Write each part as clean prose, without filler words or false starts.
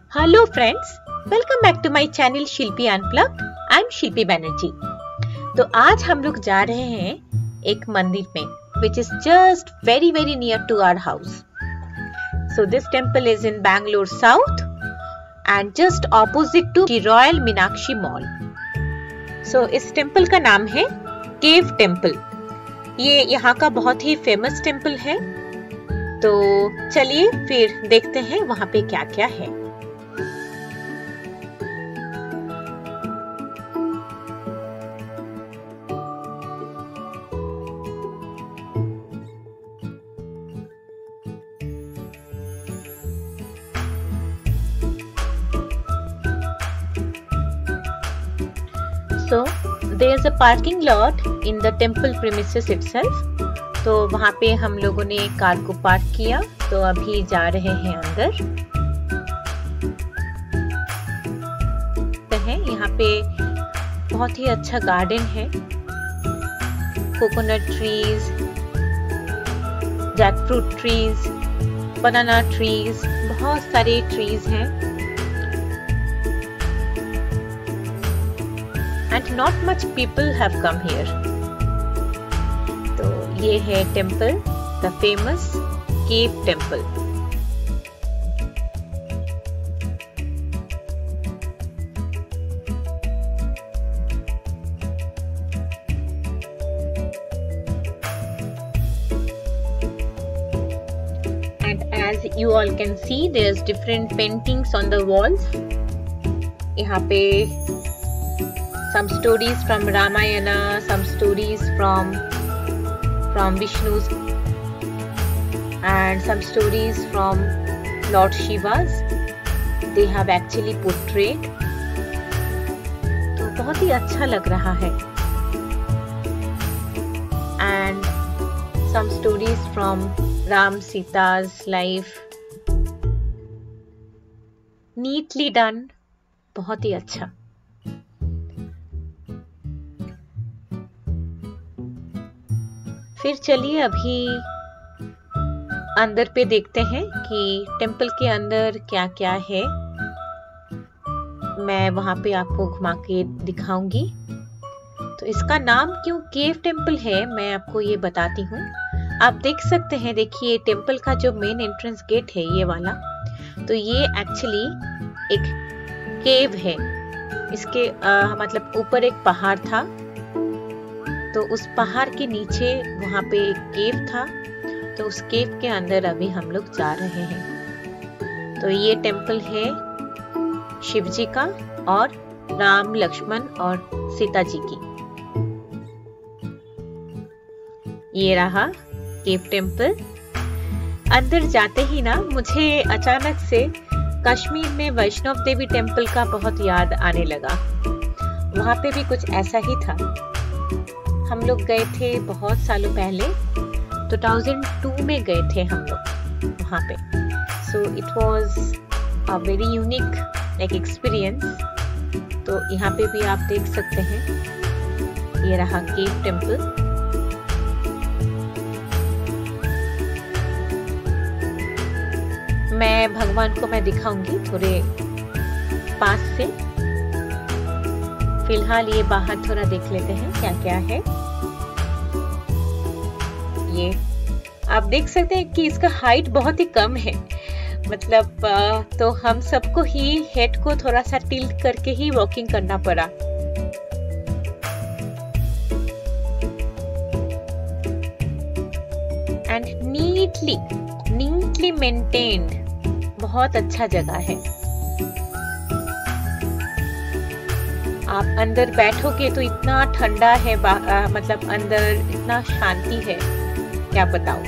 Hello friends, welcome back to my channel Shilpi unplugged. I am Shilpi Banerjee. तो आज हम लोग जा रहे हैं एक मंदिर में which is just very near to our house. So this temple is in Bangalore South and just opposite to the Royal Meenakshi Mall. So इस टेम्पल का नाम है केव टेम्पल। ये यहाँ का बहुत ही फेमस टेम्पल है। तो चलिए फिर देखते हैं वहाँ पे क्या क्या है। So there is a parking lot in the temple premises itself. तो वहाँ पे हम लोगों ने कार को पार्क किया। तो अभी जा रहे हैं अंदर। यहाँ पे बहुत ही अच्छा गार्डन है। Coconut trees, jackfruit trees, banana trees, बहुत सारे ट्रीज हैं। And not much people have come here. तो ये है temple, the famous cave temple. And as you all can see, there's different paintings on the walls. यहाँ पे some stories from Ramayana, some stories from Vishnu's, and some stories from Lord Shiva's. They have actually portrayed. तो बहुत ही अच्छा लग रहा है। And some stories from Ram Sita's life. Neatly done. बहुत ही अच्छा। फिर चलिए अभी अंदर पे देखते हैं कि टेम्पल के अंदर क्या क्या है। मैं वहां पे आपको घुमा के दिखाऊंगी। तो इसका नाम क्यों केव टेम्पल है मैं आपको ये बताती हूँ। आप देख सकते हैं, देखिए टेम्पल का जो मेन एंट्रेंस गेट है ये वाला, तो ये एक्चुअली एक केव है। इसके मतलब ऊपर एक पहाड़ था, तो उस पहाड़ के नीचे वहां पे एक केव था। तो उस केव के अंदर अभी हम लोग जा रहे हैं। तो ये टेम्पल है शिव जी का और राम, लक्ष्मण और सीता जी की। ये रहा केव टेम्पल। अंदर जाते ही ना मुझे अचानक से कश्मीर में वैष्णव देवी टेम्पल का बहुत याद आने लगा। वहां पे भी कुछ ऐसा ही था। हम लोग गए थे बहुत सालों पहले, 2002 में गए थे हम लोग वहाँ पे। So it was a very unique like experience. तो यहाँ पे भी आप देख सकते हैं, ये रहा केव टेम्पल। मैं भगवान को मैं दिखाऊंगी थोड़े पास से। फिलहाल ये बाहर थोड़ा देख लेते हैं क्या क्या है। ये आप देख सकते हैं कि इसका हाइट बहुत ही कम है। मतलब तो हम सबको ही हेड को थोड़ा सा टिल्ट करके ही वॉकिंग करना पड़ा। एंड नीटली मेंटेन्ड, बहुत अच्छा जगह है। आप अंदर बैठोगे तो इतना ठंडा है, मतलब अंदर इतना शांति है, क्या बताऊं।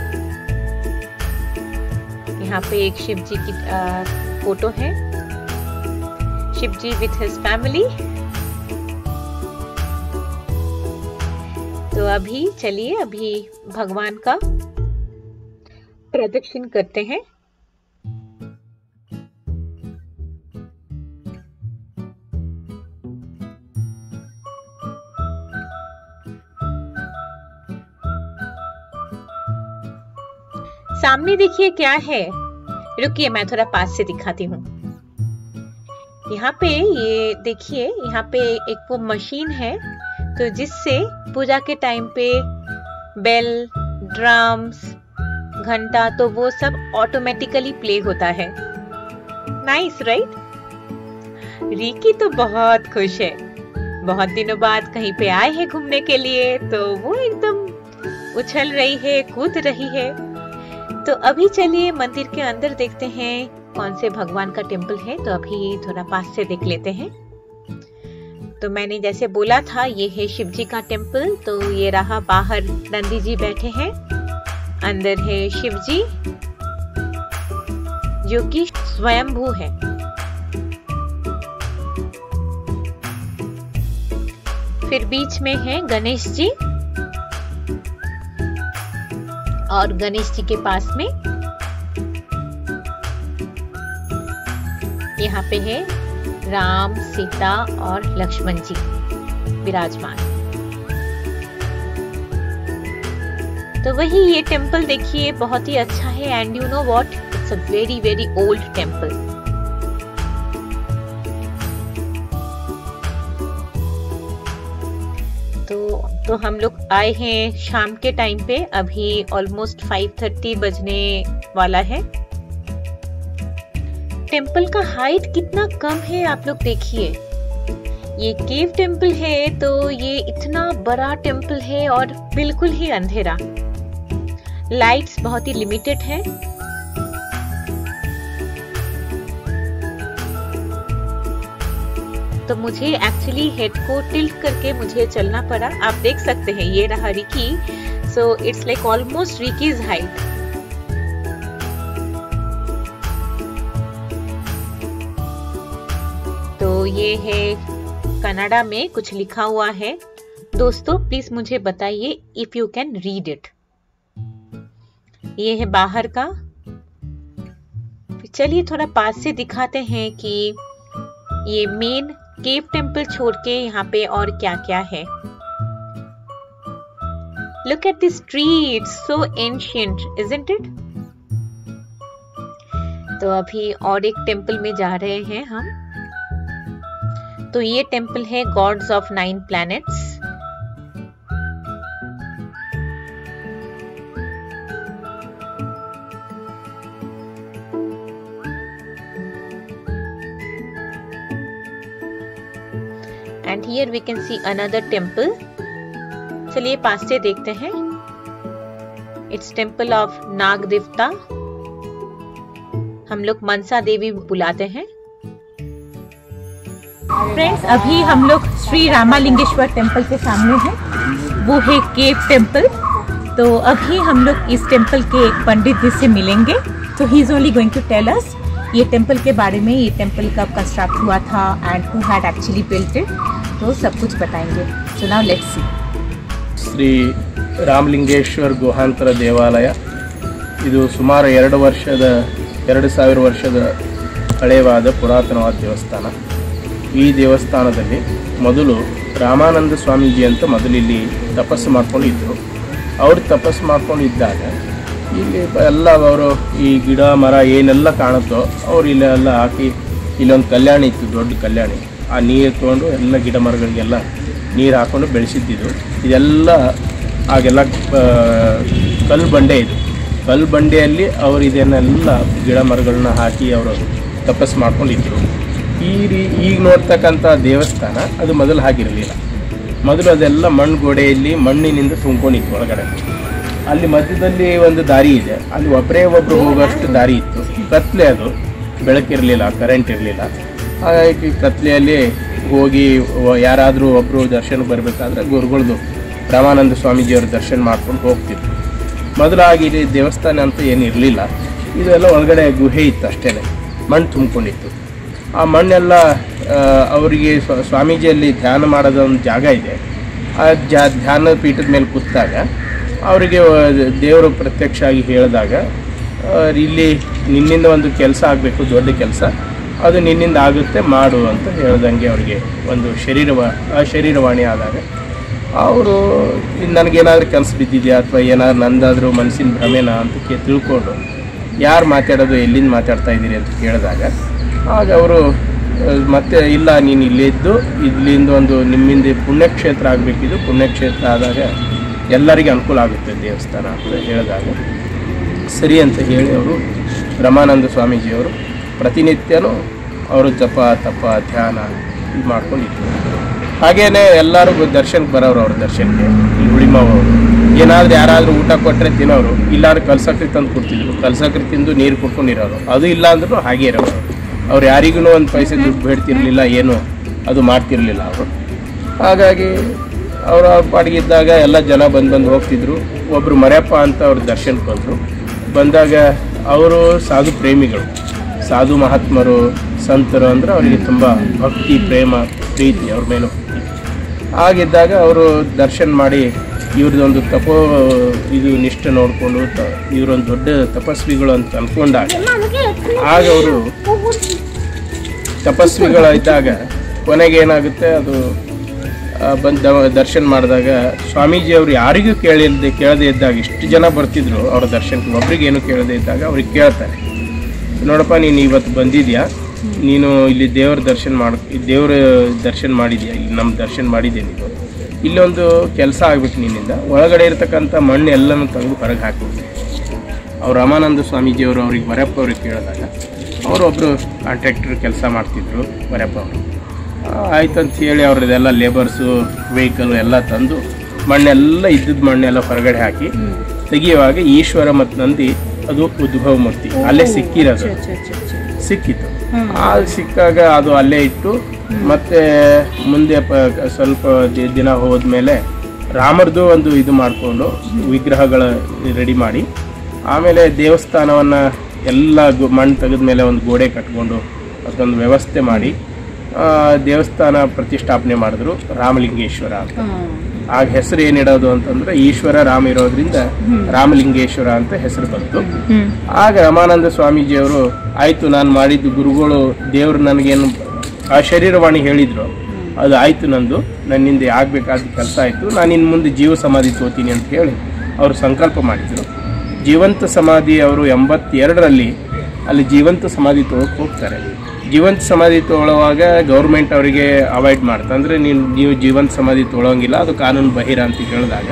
यहाँ पे एक शिव जी की फोटो है, Shiv ji with his family. तो अभी चलिए अभी भगवान का प्रदक्षिण करते हैं। सामने देखिए क्या है। रुकिए मैं थोड़ा पास से दिखाती हूँ। यहाँ पे ये देखिए, यहाँ पे एक वो मशीन है तो जिससे पूजा के टाइम पे बेल, ड्रम्स, घंटा तो वो सब ऑटोमेटिकली प्ले होता है। Nice right? रिकी तो बहुत खुश है, बहुत दिनों बाद कहीं पे आए हैं घूमने के लिए, तो वो एकदम उछल रही है, कूद रही है। तो अभी चलिए मंदिर के अंदर देखते हैं कौन से भगवान का टेम्पल है। तो अभी थोड़ा पास से देख लेते हैं। तो मैंने जैसे बोला था ये है शिव जी का टेम्पल। तो ये रहा, बाहर नंदी जी बैठे हैं, अंदर है शिव जी जो कि स्वयंभू है। फिर बीच में है गणेश जी, और गणेश जी के पास में यहाँ पे है राम, सीता और लक्ष्मण जी विराजमान। तो वही ये टेम्पल देखिए बहुत ही अच्छा है। And you know what, it's a very very old temple. तो हम लोग आए हैं शाम के टाइम पे, अभी ऑलमोस्ट 5:30 बजने वाला है। टेम्पल का हाइट कितना कम है आप लोग देखिए। ये केव टेम्पल है तो ये इतना बड़ा टेम्पल है और बिल्कुल ही अंधेरा, लाइट्स बहुत ही लिमिटेड है। तो मुझे एक्चुअली हेड को टिल्ट करके मुझे चलना पड़ा। आप देख सकते हैं ये रहा Ricky. So it's like almost Ricky's height. तो ये है कन्नड़ा में कुछ लिखा हुआ है। दोस्तों प्लीज मुझे बताइए if you can read it. ये है बाहर का। चलिए थोड़ा पास से दिखाते हैं कि ये मेन केव टेम्पल छोड़ के यहाँ पे और क्या क्या है। Look at this tree, it's so ancient, isn't it? तो अभी और एक टेम्पल में जा रहे हैं हम। तो ये टेम्पल है gods of 9 planets. And here we can see another temple. चलिए पास से देखते हैं। It's temple of नाग देवता, हम लोग मनसा देवी बुलाते हैं। फ्रेंड्स अभी हम लोग श्री रामालिंगेश्वर टेम्पल के सामने हैं, वो है केव टेम्पल। तो अभी हम लोग इस टेम्पल के एक पंडित जी से मिलेंगे। तो he is only going to tell us ये टेम्पल के बारे में, ये टेम्पल कब कंस्ट्रक्ट हुआ था and who had actually built it, तो सब कुछ बताएंगे। So now let's see. Shri Ramalingeshwara ಗುಹಾಂತರ ದೇವಾಲಯ ಇದು ಸುಮಾರು 2000 ವರ್ಷದ ಹಳೆಯವಾದ ಪುರಾತನವಾದ ದೇವಸ್ಥಾನ. ಈ ದೇವಸ್ಥಾನದಲ್ಲಿ ಮೊದಲು ರಾಮಾನಂದ ಸ್ವಾಮೀಜಿ ಅಂತ ಮೊದಲು ಇಲ್ಲಿ ತಪಸ್ಸು ಮಾಡ್ಕೊಂಡು ಇದ್ದರು. ಅವರು ತಪಸ್ಸು ಮಾಡ್ಕೊಂಡು ಇದ್ದಾಗ ಇಲ್ಲಿ ಎಲ್ಲ ಅವರು ಈ ಗಿಡ ಮರ ಏನೆಲ್ಲ ಕಾಣುತ್ತೋ ಅವ್ರು ಇಲ್ಲೆಲ್ಲ ಹಾಕಿ, ಇಲ್ಲೊಂದು ಕಲ್ಯಾಣಿ ಇತ್ತು, ದೊಡ್ಡ ಕಲ್ಯಾಣಿ. ಆ ನೀರು ತೊಗೊಂಡು ಎಲ್ಲ ಗಿಡ ಮರಗಳಿಗೆಲ್ಲ ನೀರು ಹಾಕ್ಕೊಂಡು ಬೆಳೆಸಿದ್ದಿದ್ದು. ಇದೆಲ್ಲ ಆಗೆಲ್ಲ ಕಲ್ಲು ಬಂಡೆ ಇದು. ಕಲ್ಲು ಬಂಡೆಯಲ್ಲಿ ಅವರು ಇದನ್ನೆಲ್ಲ ಗಿಡ ಮರಗಳನ್ನ ಹಾಕಿ ಅವರು ತಪಸ್ಸು ಮಾಡ್ಕೊಂಡಿದ್ರು. ಈಗ ನೋಡ್ತಕ್ಕಂಥ ದೇವಸ್ಥಾನ ಅದು ಮೊದಲು ಹಾಗಿರಲಿಲ್ಲ. ಮೊದಲು ಅದೆಲ್ಲ ಮಣ್ಣು ಗೋಡೆಯಲ್ಲಿ ಮಣ್ಣಿನಿಂದ ತುಂಬ್ಕೊಂಡಿತ್ತು ಒಳಗಡೆ. ಅಲ್ಲಿ ಮಧ್ಯದಲ್ಲಿ ಒಂದು ದಾರಿ ಇದೆ, ಅಲ್ಲಿ ಒಬ್ಬರು ಹೋಗೋಷ್ಟು ದಾರಿ ಇತ್ತು. ಕತ್ಲೆ, ಅದು ಬೆಳಕಿರಲಿಲ್ಲ, ಕರೆಂಟ್ ಇರಲಿಲ್ಲ. ಹಾಗಾಗಿ ಕತ್ಲೆಯಲ್ಲಿ ಹೋಗಿ ಯಾರಾದರೂ ಒಬ್ಬರು ದರ್ಶನಕ್ಕೆ ಬರಬೇಕಾದ್ರೆ ಗುರುಗಳದು ರಾಮಾನಂದ ಸ್ವಾಮೀಜಿಯವ್ರ ದರ್ಶನ ಮಾಡ್ಕೊಂಡು ಹೋಗ್ತಿದ್ರು. ಮೊದಲಾಗಿ ದೇವಸ್ಥಾನ ಅಂತ ಏನಿರಲಿಲ್ಲ. ಇದೆಲ್ಲ ಒಳಗಡೆ ಗುಹೆ ಇತ್ತು ಅಷ್ಟೇ, ಮಣ್ಣು ತುಂಬಿಕೊಂಡಿತ್ತು. ಆ ಮಣ್ಣೆಲ್ಲ ಅವರಿಗೆ ಸ್ವಾಮೀಜಿಯಲ್ಲಿ ಧ್ಯಾನ ಮಾಡೋದ ಒಂದು ಜಾಗ ಇದೆ. ಆ ಧ್ಯಾನ ಪೀಠದ ಮೇಲೆ ಕೂತಾಗ ಅವರಿಗೆ ದೇವರು ಪ್ರತ್ಯಕ್ಷ ಆಗಿ ಹೇಳಿದಾಗ, ಇಲ್ಲಿ ನಿನ್ನಿಂದ ಒಂದು ಕೆಲಸ ಆಗಬೇಕು, ದೊಡ್ಡ ಕೆಲಸ, ಅದು ನಿನ್ನಿಂದ ಆಗುತ್ತೆ, ಮಾಡು ಅಂತ ಹೇಳ್ದಂಗೆ ಅವರಿಗೆ ಒಂದು ಶರೀರವಾಣಿ ಆದಾಗ ಅವರು ನನಗೇನಾದರೂ ಕೆಲಸ ಬಿದ್ದಿದೆಯಾ ಅಥವಾ ಏನಾದ್ರು ನಂದಾದರೂ ಮನಸ್ಸಿನ ಭ್ರಮೆನಾ ಅಂತ ತಿಳ್ಕೊಂಡು, ಯಾರು ಮಾತಾಡೋದು, ಎಲ್ಲಿಂದ ಮಾತಾಡ್ತಾ ಇದ್ದೀರಿ ಅಂತ ಕೇಳಿದಾಗ ಆಗ ಅವರು ಮತ್ತೆ ಇಲ್ಲ ನೀನು ಇಲ್ಲಿದ್ದು ಇಲ್ಲಿಂದ ಒಂದು ನಿಮ್ಮಿಂದ ಪುಣ್ಯಕ್ಷೇತ್ರ ಆಗಬೇಕಿದ್ದು, ಪುಣ್ಯಕ್ಷೇತ್ರ ಆದಾಗ ಎಲ್ಲರಿಗೆ ಅನುಕೂಲ ಆಗುತ್ತೆ ದೇವಸ್ಥಾನ ಅಂತ ಹೇಳಿದಾಗ ಸರಿ ಅಂತ ಹೇಳಿ ಅವರು ರಮಾನಂದ ಸ್ವಾಮೀಜಿಯವರು ಪ್ರತಿನಿತ್ಯನೂ ಅವರು ಜಪ ತಪ ಧ್ಯಾನ ಇದು ಮಾಡ್ಕೊಂಡಿದ್ರು. ಹಾಗೇನೆ ಎಲ್ಲರಿಗೂ ದರ್ಶನಕ್ಕೆ ಬರೋರು, ಅವ್ರ ದರ್ಶನಕ್ಕೆ ಉಳಿಮವರು ಏನಾದರೂ ಯಾರಾದರೂ ಊಟ ಕೊಟ್ಟರೆ ತಿನ್ನೋರು, ಇಲ್ಲಾಂದ್ರೆ ಕಲ್ಸಕ್ರಿ ತಂದು ಕೊಡ್ತಿದ್ರು, ಕಲ್ಸಕ್ರಿ ತಿಂದು ನೀರು ಕುಡ್ಕೊಂಡಿರೋರು, ಅದು ಇಲ್ಲ ಅಂದ್ರೂ ಹಾಗೆ ಇರೋರು. ಅವ್ರು ಯಾರಿಗೂ ಒಂದು ಪೈಸೆ ದುಡ್ಡು ಬೇಡ್ತಿರ್ಲಿಲ್ಲ, ಏನು ಅದು ಮಾಡ್ತಿರ್ಲಿಲ್ಲ ಅವರು. ಹಾಗಾಗಿ ಅವರ ಪಾಡಿಗಿದ್ದಾಗ ಎಲ್ಲ ಜನ ಬಂದು ಹೋಗ್ತಿದ್ರು. ಒಬ್ಬರು ಮರ್ಯಪ್ಪ ಅಂತ ಅವ್ರ ದರ್ಶನಕ್ಕೆ ಬಂದಾಗ ಅವರು ಸಾಧು ಪ್ರೇಮಿಗಳು, ಸಾಧು ಮಹಾತ್ಮರು ಸಂತರು ಅಂದರೆ ಅವರಿಗೆ ತುಂಬ ಭಕ್ತಿ ಪ್ರೇಮ ಪ್ರೀತಿ ಅವ್ರ ಮೇಲೆ. ಆಗಿದ್ದಾಗ ಅವರು ದರ್ಶನ ಮಾಡಿ ಇವ್ರದ್ದೊಂದು ಇದು ನಿಷ್ಠೆ ನೋಡಿಕೊಂಡು ಇವರೊಂದು ದೊಡ್ಡ ತಪಸ್ವಿಗಳು ಅಂತ ಅಂದ್ಕೊಂಡಾಗ ಆಗ ಅವರು ತಪಸ್ವಿಗಳಿದ್ದಾಗ ಕೊನೆಗೆ ಏನಾಗುತ್ತೆ, ಅದು ಬಂದು ದರ್ಶನ ಮಾಡಿದಾಗ ಸ್ವಾಮೀಜಿಯವರು ಯಾರಿಗೂ ಕೇಳದೇ ಇದ್ದಾಗ ಇಷ್ಟು ಜನ ಬರ್ತಿದ್ರು ಅವ್ರ ದರ್ಶನಕ್ಕೆ, ಒಬ್ರಿಗೇನು ಕೇಳದೇ ಇದ್ದಾಗ ಅವ್ರಿಗೆ ಕೇಳ್ತಾರೆ, ನೋಡಪ್ಪ ನೀನು ಇವತ್ತು ಬಂದಿದ್ಯಾ, ನೀನು ಇಲ್ಲಿ ದೇವ್ರ ದರ್ಶನ ಮಾಡಿದ್ಯಾ, ಇಲ್ಲಿ ನಮ್ಮ ದರ್ಶನ ಮಾಡಿದ್ಯಾ, ನೀನು ಇಲ್ಲೊಂದು ಕೆಲಸ ಆಗ್ಬೇಕು, ನಿನ್ನಿಂದ ಒಳಗಡೆ ಇರ್ತಕ್ಕಂಥ ಮಣ್ಣು ಎಲ್ಲನೂ ತೆಗೆದು ಹೊರಗೆ ಹಾಕ್ಬಿಡ್ತೀನಿ. ಅವ್ರು ರಾಮಾನಂದ ಸ್ವಾಮೀಜಿಯವರು ಅವ್ರಿಗೆ ಮರ್ಯಪ್ಪ ಅವ್ರಿಗೆ ಕೇಳಿದಾಗ ಅವರೊಬ್ಬರು ಕಾಂಟ್ರಾಕ್ಟರ್ ಕೆಲಸ ಮಾಡ್ತಿದ್ರು ಮರ್ಯಪ್ಪ ಅವರು. ಆಯ್ತು ಅಂತ ಹೇಳಿ ಅವ್ರದ್ದೆಲ್ಲ ಲೇಬರ್ಸು ವೆಹಿಕಲ್ಲು ಎಲ್ಲ ತಂದು ಮಣ್ಣೆಲ್ಲ ಇದ್ದದ್ದು ಮಣ್ಣೆಲ್ಲ ಹೊರಗಡೆ ಹಾಕಿ ತೆಗಿಯುವಾಗ ಈಶ್ವರ ಮತ್ತು ನಂದಿ ಅದು ಉದ್ಭವ ಮೂರ್ತಿ ಅಲ್ಲೇ ಸಿಕ್ಕಿತ್ತು. ಸಿಕ್ಕಾಗ ಅದು ಅಲ್ಲೇ ಇಟ್ಟು ಮತ್ತೆ ಮುಂದೆ ಸ್ವಲ್ಪ ದಿನ ಹೋದ್ಮೇಲೆ ರಾಮರದು ಒಂದು ಇದು ಮಾಡಿಕೊಂಡು ವಿಗ್ರಹಗಳ ರೆಡಿ ಮಾಡಿ ಆಮೇಲೆ ದೇವಸ್ಥಾನವನ್ನು ಎಲ್ಲ ಮಣ್ಣು ತೆಗೆದ್ಮೇಲೆ ಒಂದು ಗೋಡೆ ಕಟ್ಕೊಂಡು ಅದೊಂದು ವ್ಯವಸ್ಥೆ ಮಾಡಿ ದೇವಸ್ಥಾನ ಪ್ರತಿಷ್ಠಾಪನೆ ಮಾಡಿದ್ರು, ರಾಮಲಿಂಗೇಶ್ವರ ಅಂತ. ಆಗ ಹೆಸರು ಏನಿಡೋದು ಅಂತಂದ್ರೆ ಈಶ್ವರ ರಾಮ ಇರೋದ್ರಿಂದ ರಾಮಲಿಂಗೇಶ್ವರ ಅಂತ ಹೆಸರು ಬಂತು. ಆಗ ರಾಮಾನಂದ ಸ್ವಾಮೀಜಿಯವರು ಆಯ್ತು, ನಾನು ಮಾಡಿದ್ದು ಗುರುಗಳು ದೇವ್ರು ನನಗೇನು ಆ ಶರೀರವಾಣಿ ಹೇಳಿದ್ರು, ಅದು ಆಯ್ತು, ನನ್ನಿಂದ ಆಗ್ಬೇಕಾದ ಕೆಲಸ ಆಯ್ತು, ನಾನು ಇನ್ನು ಮುಂದೆ ಜೀವ ಸಮಾಧಿ ತೋತೀನಿ ಅಂತ ಹೇಳಿ ಅವರು ಸಂಕಲ್ಪ ಮಾಡಿದ್ರು. ಜೀವಂತ ಸಮಾಧಿ ಅವರು 82ರಲ್ಲಿ ಅಲ್ಲಿ ಜೀವಂತ ಸಮಾಧಿ ತೊಗೊಳಕ್ಕೆ ಹೋಗ್ತಾರೆ. ಜೀವಂತ ಸಮಾಧಿ ತೊಗೊಳ್ಳುವಾಗ ಗೌರ್ಮೆಂಟ್ ಅವರಿಗೆ ಅವಾಯ್ಡ್ ಮಾಡ್ತಾ, ಅಂದರೆ ನೀವು ಜೀವಂತ ಸಮಾಧಿ ತೊಗೊಳಂಗಿಲ್ಲ, ಅದು ಕಾನೂನು ಬಹಿರ ಅಂತ ಹೇಳಿದಾಗ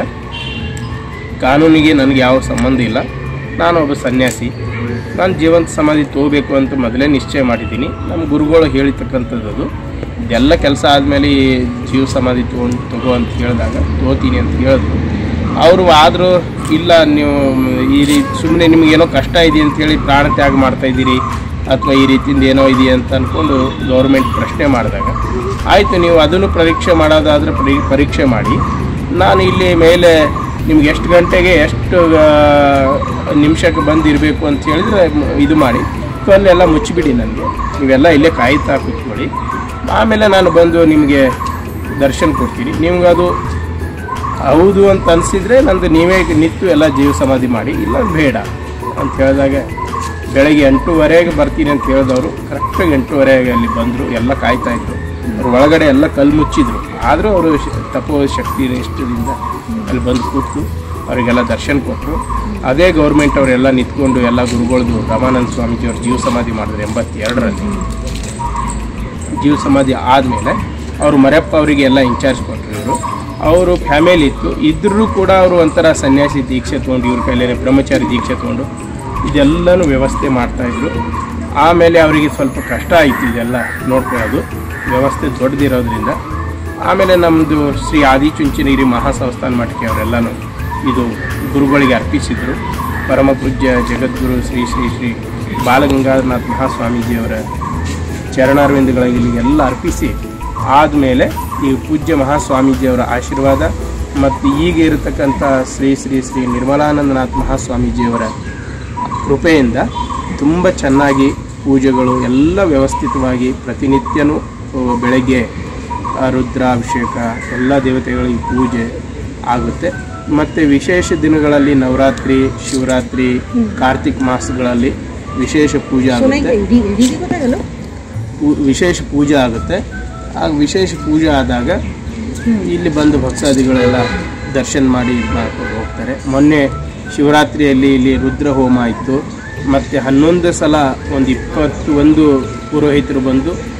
ಕಾನೂನಿಗೆ ನನಗೆ ಯಾವ ಸಂಬಂಧ ಇಲ್ಲ, ನಾನು ಒಬ್ಬ ಸನ್ಯಾಸಿ, ನಾನು ಜೀವಂತ ಸಮಾಧಿ ತೊಗೋಬೇಕು ಅಂತ ಮೊದಲೇ ನಿಶ್ಚಯ ಮಾಡಿದ್ದೀನಿ, ನಮ್ಮ ಗುರುಗಳು ಹೇಳಿರ್ತಕ್ಕಂಥದ್ದು ಇದೆಲ್ಲ ಕೆಲಸ ಆದಮೇಲೆ ಜೀವ ಸಮಾಧಿ ತಗೋ ಅಂತ ಹೇಳಿದಾಗ ತಗೋತೀನಿ ಅಂತ ಹೇಳಿದ್ರು. ಅವರು ಆದರೂ ಇಲ್ಲ, ನೀವು ಈ ರೀತಿ ಸುಮ್ಮನೆ ನಿಮಗೇನೋ ಕಷ್ಟ ಇದೆ ಅಂಥೇಳಿ ಪ್ರಾಣ ತ್ಯಾಗ ಮಾಡ್ತಾಯಿದ್ದೀರಿ ಅಥವಾ ಈ ರೀತಿಯಿಂದ ಏನೋ ಇದೆಯಾ ಅಂತ ಅಂದ್ಕೊಂಡು ಗೌರ್ಮೆಂಟ್ ಪ್ರಶ್ನೆ ಮಾಡಿದಾಗ ಆಯಿತು, ನೀವು ಅದನ್ನು ಪರೀಕ್ಷೆ ಮಾಡೋದಾದರೆ ಪರೀಕ್ಷೆ ಮಾಡಿ, ನಾನು ಇಲ್ಲಿ ಮೇಲೆ ನಿಮ್ಗೆ ಎಷ್ಟು ಗಂಟೆಗೆ ಎಷ್ಟು ನಿಮಿಷಕ್ಕೆ ಬಂದಿರಬೇಕು ಅಂತ ಹೇಳಿದ್ರೆ ಇದು ಮಾಡಿ ಅಲ್ಲೆಲ್ಲ ಮುಚ್ಚಿಬಿಡಿ, ನನಗೆ ನೀವೆಲ್ಲ ಇಲ್ಲೇ ಕಾಯ್ತಾ ಕೂತ್ಕೊಳ್ಳಿ, ಆಮೇಲೆ ನಾನು ಬಂದು ನಿಮಗೆ ದರ್ಶನ ಕೊಡ್ತೀನಿ, ನಿಮ್ಗೆ ಅದು ಹೌದು ಅಂತ ಅನಿಸಿದರೆ ನಂದು ನೀವೇ ನಿಂತು ಎಲ್ಲ ಜೀವ ಸಮಾಧಿ ಮಾಡಿ, ಇಲ್ಲ ಬೇಡ ಅಂತ ಹೇಳಿದಾಗ ಬೆಳಗ್ಗೆ 8:30ಗೆ ಬರ್ತೀನಿ ಅಂತ ಹೇಳಿದವರು ಕರೆಕ್ಟಾಗಿ 8:30ಗೆ ಅಲ್ಲಿ ಬಂದರು. ಎಲ್ಲ ಕಾಯ್ತಾಯಿದ್ರು, ಅವ್ರ ಒಳಗಡೆ ಎಲ್ಲ ಕಲ್ಲು ಮುಚ್ಚಿದ್ರು, ಆದರೂ ಅವರು ತಪೋ ಶಕ್ತಿ ಇಷ್ಟದಿಂದ ಅಲ್ಲಿ ಬಂದು ಕೂತು ಅವರಿಗೆಲ್ಲ ದರ್ಶನ ಕೊಟ್ಟರು. ಅದೇ ಗೌರ್ಮೆಂಟ್ ಅವರೆಲ್ಲ ನಿಂತ್ಕೊಂಡು ಎಲ್ಲ ಗುರುಗಳದು ರಾಮಾನಂದ ಸ್ವಾಮೀಜಿಯವರು ಜೀವ ಸಮಾಧಿ ಮಾಡಿದ್ರು 82ರಲ್ಲಿ. ಜೀವ ಸಮಾಧಿ ಆದಮೇಲೆ ಅವರು ಮರ್ಯಪ್ಪ ಅವರಿಗೆ ಎಲ್ಲ ಇನ್ಚಾರ್ಜ್ ಕೊಟ್ಟರು. ಇವರು ಅವರು ಫ್ಯಾಮಿಲಿ ಇದ್ದರೂ ಕೂಡ ಅವರು ಒಂಥರ ಸನ್ಯಾಸಿ ದೀಕ್ಷೆ ತೊಗೊಂಡು ಇವ್ರ ಕೈಲೇ ಬ್ರಹ್ಮಚಾರಿ ದೀಕ್ಷೆ ತೊಗೊಂಡು ಇದೆಲ್ಲನೂ ವ್ಯವಸ್ಥೆ ಮಾಡ್ತಾಯಿದ್ರು. ಆಮೇಲೆ ಅವರಿಗೆ ಸ್ವಲ್ಪ ಕಷ್ಟ ಆಯಿತು ಇದೆಲ್ಲ ನೋಡ್ಕೊಳ್ಳೋದು, ವ್ಯವಸ್ಥೆ ದೊಡ್ಡದಿರೋದ್ರಿಂದ. ಆಮೇಲೆ ನಮ್ಮದು ಶ್ರೀ ಆದಿಚುಂಚನಗಿರಿ ಮಹಾಸಂಸ್ಥಾನ ಮಠಕ್ಕೆ ಅವರೆಲ್ಲನೂ ಇದು ಗುರುಗಳಿಗೆ ಅರ್ಪಿಸಿದರು. ಪರಮ ಪೂಜ್ಯ ಜಗದ್ಗುರು ಶ್ರೀ ಶ್ರೀ ಶ್ರೀ ಬಾಲಗಂಗಾಧರನಾಥ ಮಹಾಸ್ವಾಮೀಜಿಯವರ ಚರಣಾರವಿಂದಗಳಿಗೆ ಎಲ್ಲ ಅರ್ಪಿಸಿ ಆದಮೇಲೆ ಈ ಪೂಜ್ಯ ಮಹಾಸ್ವಾಮೀಜಿಯವರ ಆಶೀರ್ವಾದ ಮತ್ತು ಈಗ ಇರತಕ್ಕಂಥ ಶ್ರೀ ಶ್ರೀ ಶ್ರೀ ನಿರ್ಮಲಾನಂದನಾಥ ಮಹಾಸ್ವಾಮೀಜಿಯವರ ಕೃಪೆಯಿಂದ ತುಂಬ ಚೆನ್ನಾಗಿ ಪೂಜೆಗಳು ಎಲ್ಲ ವ್ಯವಸ್ಥಿತವಾಗಿ ಪ್ರತಿನಿತ್ಯನೂ ಬೆಳಗ್ಗೆ ರುದ್ರಾಭಿಷೇಕ ಎಲ್ಲ ದೇವತೆಗಳಿಗೆ ಪೂಜೆ ಆಗುತ್ತೆ. ಮತ್ತು ವಿಶೇಷ ದಿನಗಳಲ್ಲಿ ನವರಾತ್ರಿ, ಶಿವರಾತ್ರಿ, ಕಾರ್ತಿಕ್ ಮಾಸಗಳಲ್ಲಿ ವಿಶೇಷ ಪೂಜೆ ಆಗುತ್ತೆ. ವಿಶೇಷ ಪೂಜೆ ಆಗುತ್ತೆ. ಆ ವಿಶೇಷ ಪೂಜೆ ಆದಾಗ ಇಲ್ಲಿ ಬಂದು ಭಕ್ತಾದಿಗಳೆಲ್ಲ ದರ್ಶನ ಮಾಡಿ ಮಾಡ್ಕೊಂಡು ಹೋಗ್ತಾರೆ. ಮೊನ್ನೆ ಶಿವರಾತ್ರಿಯಲ್ಲಿ ಇಲ್ಲಿ ರುದ್ರ ಹೋಮ ಆಯಿತು. ಮತ್ತು 11 ಸಲ ಒಂದು 21 ಪುರೋಹಿತರು ಬಂದು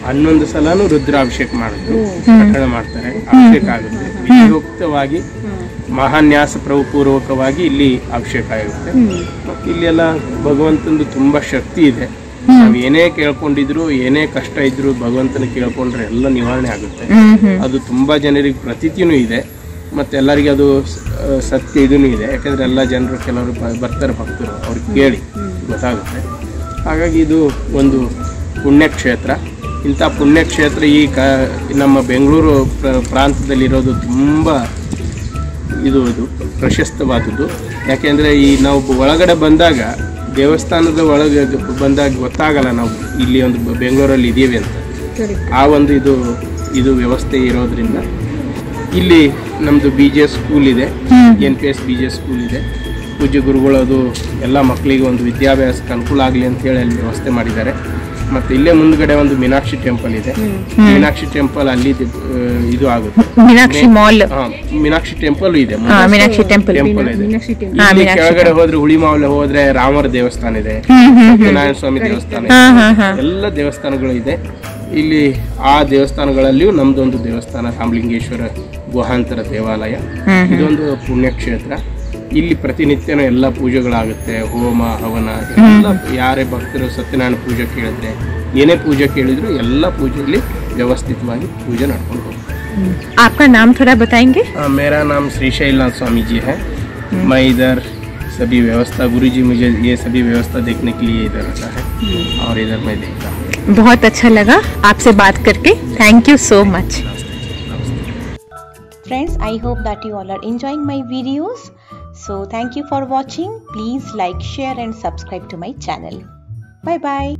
11 ಸಲನೂ ರುದ್ರಾಭಿಷೇಕ ಮಾಡಿದ್ರು, ಪ್ರಕರಣ ಮಾಡ್ತಾರೆ, ಅಭಿಷೇಕ ಆಗುತ್ತೆ ವಿಧಿಯುಕ್ತವಾಗಿ, ಮಹಾನ್ಯಾಸ ಪೂರ್ವಕವಾಗಿ ಇಲ್ಲಿ ಅಭಿಷೇಕ ಆಗುತ್ತೆ. ಮತ್ತು ಇಲ್ಲೆಲ್ಲ ಭಗವಂತಂದು ತುಂಬಾ ಶಕ್ತಿ ಇದೆ. ನಾವು ಏನೇ ಕೇಳ್ಕೊಂಡಿದ್ರು, ಏನೇ ಕಷ್ಟ ಇದ್ರು ಭಗವಂತನ ಕೇಳ್ಕೊಂಡ್ರೆ ಎಲ್ಲ ನಿವಾರಣೆ ಆಗುತ್ತೆ. ಅದು ತುಂಬಾ ಜನರಿಗೆ ಪ್ರತೀತಿನೂ ಇದೆ, ಮತ್ತೆ ಎಲ್ಲರಿಗೆ ಅದು ಸತ್ಯ ಇದೂ ಇದೆ. ಯಾಕಂದ್ರೆ ಎಲ್ಲ ಜನರು ಕೆಲವರು ಬರ್ತಾರೆ ಭಕ್ತರು, ಅವ್ರಿಗೆ ಕೇಳಿ ಗೊತ್ತಾಗುತ್ತೆ. ಹಾಗಾಗಿ ಇದು ಒಂದು ಪುಣ್ಯಕ್ಷೇತ್ರ. ಇಂಥ ಪುಣ್ಯಕ್ಷೇತ್ರ ಈ ನಮ್ಮ ಬೆಂಗಳೂರು ಪ್ರಾಂತದಲ್ಲಿರೋದು ತುಂಬ ಇದು ಪ್ರಶಸ್ತವಾದದ್ದು. ಯಾಕೆಂದರೆ ಈ ನಾವು ಒಳಗಡೆ ಬಂದಾಗ, ದೇವಸ್ಥಾನದ ಒಳಗೆ ಬಂದಾಗ ಗೊತ್ತಾಗಲ್ಲ ನಾವು ಇಲ್ಲಿ ಒಂದು ಬೆಂಗಳೂರಲ್ಲಿ ಇದ್ದೀವಿ ಅಂತ. ಆ ಒಂದು ಇದು ವ್ಯವಸ್ಥೆ ಇರೋದ್ರಿಂದ ಇಲ್ಲಿ ನಮ್ಮದು BJ ಸ್ಕೂಲ್ ಇದೆ, NPS BJ ಸ್ಕೂಲ್ ಇದೆ. ಪೂಜ್ಯ ಗುರುಗಳದು ಎಲ್ಲ ಮಕ್ಕಳಿಗೆ ಒಂದು ವಿದ್ಯಾಭ್ಯಾಸಕ್ಕೆ ಅನುಕೂಲ ಆಗಲಿ ಅಂತೇಳಿ ಅಲ್ಲಿ ವ್ಯವಸ್ಥೆ ಮಾಡಿದ್ದಾರೆ. ಮತ್ತು ಇಲ್ಲೇ ಮುಂದ್ಗಡೆ ಒಂದು ಮೀನಾಕ್ಷಿ ಟೆಂಪಲ್ ಇದೆ. ಮೀನಾಕ್ಷಿ ಟೆಂಪಲ್ ಅಲ್ಲಿ ಇದು ಆಗುತ್ತೆ, ಮೀನಾಕ್ಷಿ ಮಾಲ್. ಮೀನಾಕ್ಷಿ ಟೆಂಪಲ್ ಇದೆ, ಮೀನಾಕ್ಷಿ ಟೆಂಪಲ್ ಇದೆ. ಇಲ್ಲಿ ಕೆಳಗಡೆ ಹೋದ್ರೆ ಹುಳಿಮಾವಲೆ ಹೋದ್ರೆ ರಾಮರ ದೇವಸ್ಥಾನ ಇದೆ, ಸತ್ಯನಾರಾಯಣ ಸ್ವಾಮಿ ದೇವಸ್ಥಾನ ಇದೆ, ಎಲ್ಲ ದೇವಸ್ಥಾನಗಳು ಇದೆ. ಇಲ್ಲಿ ಆ ದೇವಸ್ಥಾನಗಳಲ್ಲಿಯೂ ನಮ್ದೊಂದು ದೇವಸ್ಥಾನ, ರಾಮಲಿಂಗೇಶ್ವರ ಗುಹಾಂತರ ದೇವಾಲಯ. ಇದೊಂದು ಪುಣ್ಯಕ್ಷೇತ್ರ. ಇಲ್ಲಿ ಪ್ರತಿನಿತ್ಯನೂ ಎಲ್ಲ ಪೂಜೆಗಳಾಗುತ್ತೆ, ಹೋಮ ಹವನ ಎಲ್ಲ. ಯಾರೇ ಭಕ್ತರು ಸತ್ಯನಾರಾಯಣ ಪೂಜೆ ಕೇಳಿದ್ರೆ, ಏನೇ ಪೂಜೆ ಕೇಳಿದ್ರು ಎಲ್ಲ ಪೂಜೆಯಲ್ಲಿ ವ್ಯವಸ್ಥಿತವಾಗಿ पूजा नडಕೊಂಡು ಹೋಗುತ್ತೆ. आपका नाम थोड़ा बताएंगे? मेरा नाम श्री शैलनाथ स्वामी जी है. मैं इधर सभी व्यवस्था, गुरु जी मुझे ये सभी व्यवस्था देखने के लिए इधर आता है और इधर मैं देखता हूँ. बहुत अच्छा लगा आपसे बात करके. Thank you so much. Friends, I hope that you all are enjoying my videos. So thank you for watching. Please like, share and subscribe to my channel. Bye bye.